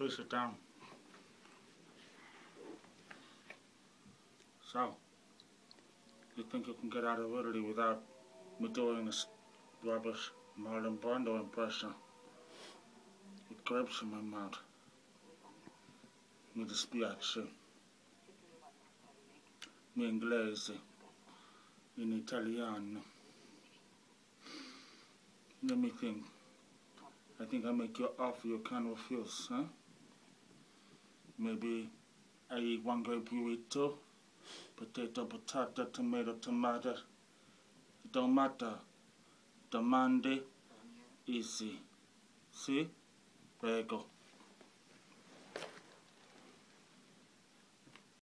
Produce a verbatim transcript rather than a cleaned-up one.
Please sit down. So, you think you can get out of Italy without me doing this rubbish Marlon Brando impression? With grapes in my mouth. Mi dispiace. Mi inglese. In Italiano. Let me think. I think I make you offer you can't refuse, huh? Maybe I eat one grape, you eat two. Potato, potato, tomato, tomato. It don't matter. Domande, easy. See? Prego.